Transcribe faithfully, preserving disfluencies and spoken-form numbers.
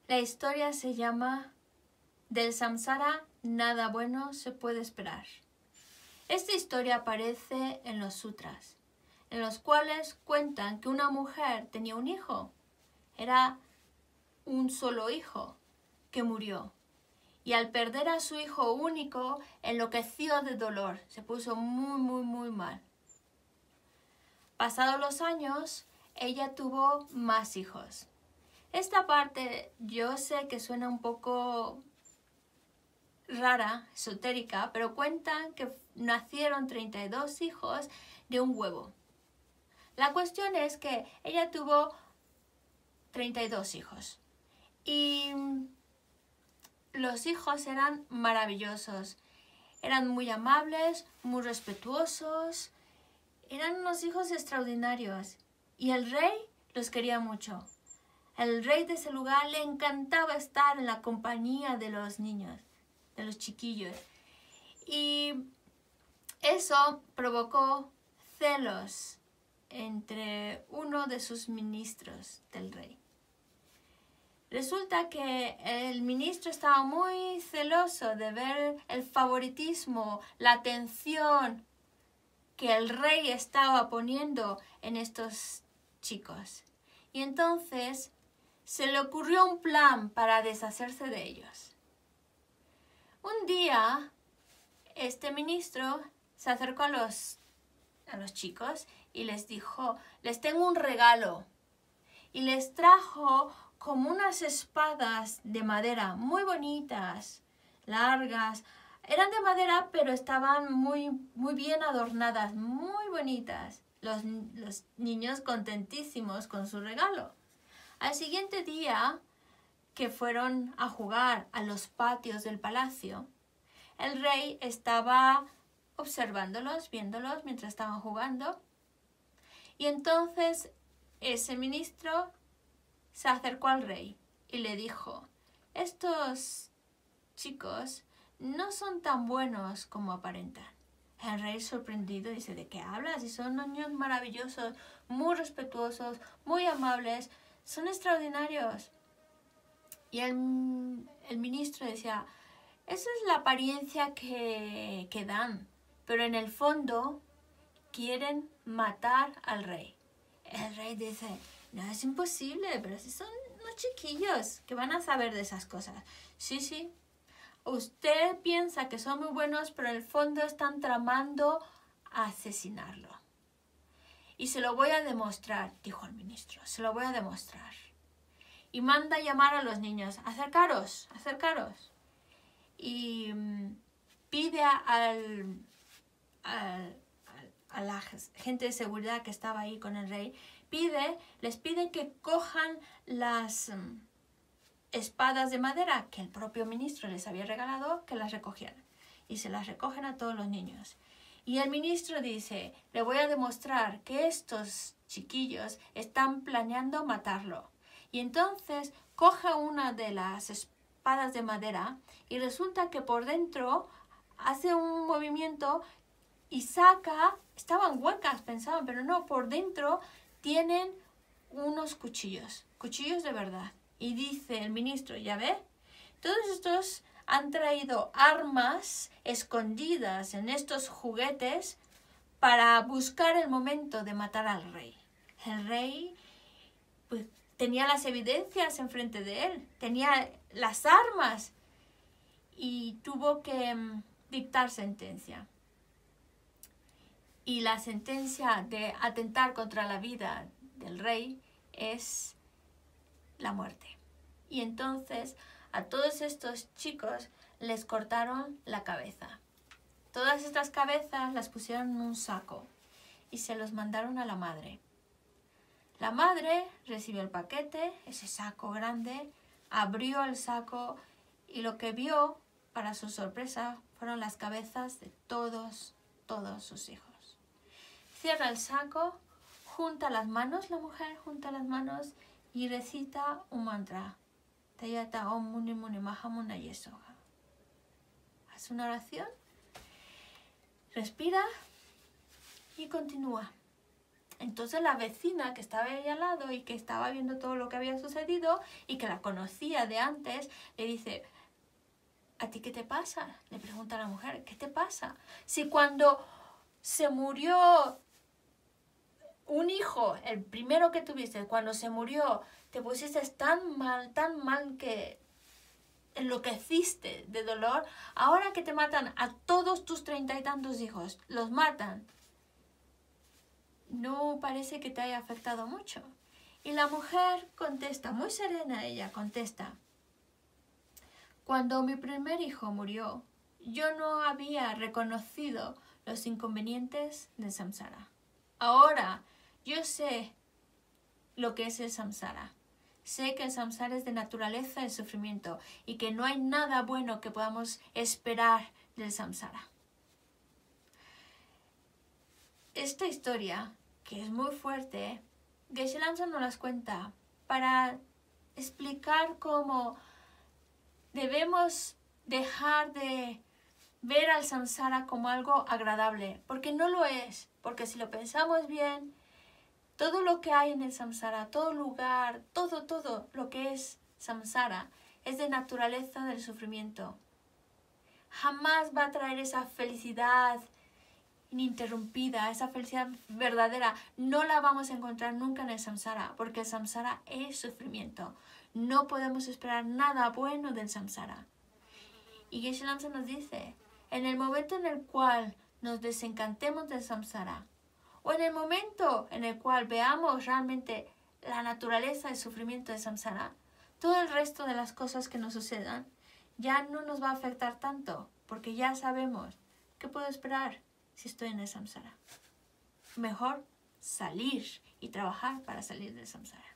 La historia se llama Del samsara nada bueno se puede esperar. Esta historia aparece en los sutras, en los cuales cuentan que una mujer tenía un hijo. Era un solo hijo que murió. Y al perder a su hijo único, enloqueció de dolor. Se puso muy, muy, muy mal. Pasados los años, ella tuvo más hijos. Esta parte yo sé que suena un poco rara, esotérica, pero cuentan que nacieron treinta y dos hijos de un huevo. La cuestión es que ella tuvo treinta y dos hijos. Y los hijos eran maravillosos. Eran muy amables, muy respetuosos. Eran unos hijos extraordinarios. Y el rey los quería mucho. El rey de ese lugar le encantaba estar en la compañía de los niños, de los chiquillos. Y eso provocó celos entre uno de sus ministros del rey. Resulta que el ministro estaba muy celoso de ver el favoritismo, la atención que el rey estaba poniendo en estos chicos. Y entonces se le ocurrió un plan para deshacerse de ellos. Un día, este ministro se acercó a los, a los chicos y les dijo, les tengo un regalo. Y les trajo como unas espadas de madera muy bonitas, largas. Eran de madera, pero estaban muy, muy bien adornadas, muy bonitas. Los, los niños contentísimos con su regalo. Al siguiente día, que fueron a jugar a los patios del palacio, el rey estaba observándolos, viéndolos mientras estaban jugando. Y entonces ese ministro se acercó al rey y le dijo, estos chicos no son tan buenos como aparentan. El rey sorprendido dice, ¿de qué hablas? Y son niños maravillosos, muy respetuosos, muy amables, son extraordinarios. Y el, el ministro decía, esa es la apariencia que, que dan, pero en el fondo quieren matar al rey. El rey dice, no, es imposible, pero si son unos chiquillos que van a saber de esas cosas. Sí, sí. Usted piensa que son muy buenos, pero en el fondo están tramando asesinarlo. Y se lo voy a demostrar, dijo el ministro, se lo voy a demostrar. Y manda a llamar a los niños, acercaros, acercaros. Y um, pide al, al, a la gente de seguridad que estaba ahí con el rey, pide, les pide que cojan las um, espadas de madera que el propio ministro les había regalado, que las recogieran. Y se las recogen a todos los niños. Y el ministro dice, le voy a demostrar que estos chiquillos están planeando matarlo. Y entonces coge una de las espadas de madera y resulta que por dentro hace un movimiento y saca, estaban huecas, pensaban, pero no, por dentro tienen unos cuchillos, cuchillos de verdad. Y dice el ministro, ¿ya ve? Todos estos han traído armas escondidas en estos juguetes para buscar el momento de matar al rey. El rey, pues, tenía las evidencias enfrente de él, tenía las armas y tuvo que um, dictar sentencia. Y la sentencia de atentar contra la vida del rey es la muerte. Y entonces a todos estos chicos les cortaron la cabeza. Todas estas cabezas las pusieron en un saco y se los mandaron a la madre. La madre recibió el paquete, ese saco grande, abrió el saco y lo que vio, para su sorpresa, fueron las cabezas de todos, todos sus hijos. Cierra el saco, junta las manos, la mujer junta las manos y recita un mantra. Tayata Om Muni Muni Mahamuna Yesoga. Hace una oración, respira y continúa. Entonces la vecina que estaba ahí al lado y que estaba viendo todo lo que había sucedido y que la conocía de antes, le dice, ¿a ti qué te pasa? Le pregunta a la mujer, ¿qué te pasa? Si cuando se murió un hijo, el primero que tuviste, cuando se murió, te pusiste tan mal, tan mal que enloqueciste de dolor, ahora que te matan a todos tus treinta y tantos hijos, los matan, no parece que te haya afectado mucho. Y la mujer contesta, muy serena ella, contesta, cuando mi primer hijo murió, yo no había reconocido los inconvenientes del samsara. Ahora yo sé lo que es el samsara. Sé que el samsara es de naturaleza el sufrimiento y que no hay nada bueno que podamos esperar del samsara. Esta historia, que es muy fuerte, Geshe Lamsa nos las cuenta para explicar cómo debemos dejar de ver al samsara como algo agradable, porque no lo es, porque si lo pensamos bien, todo lo que hay en el samsara, todo lugar, todo, todo lo que es samsara, es de naturaleza del sufrimiento. Jamás va a traer esa felicidad ininterrumpida, esa felicidad verdadera. No la vamos a encontrar nunca en el samsara, porque el samsara es sufrimiento. No podemos esperar nada bueno del samsara. Y Geshe Lamsa nos dice, en el momento en el cual nos desencantemos del samsara, o en el momento en el cual veamos realmente la naturaleza del sufrimiento del samsara, todo el resto de las cosas que nos sucedan ya no nos va a afectar tanto, porque ya sabemos qué puedo esperar si estoy en el samsara. Mejor salir y trabajar para salir del samsara.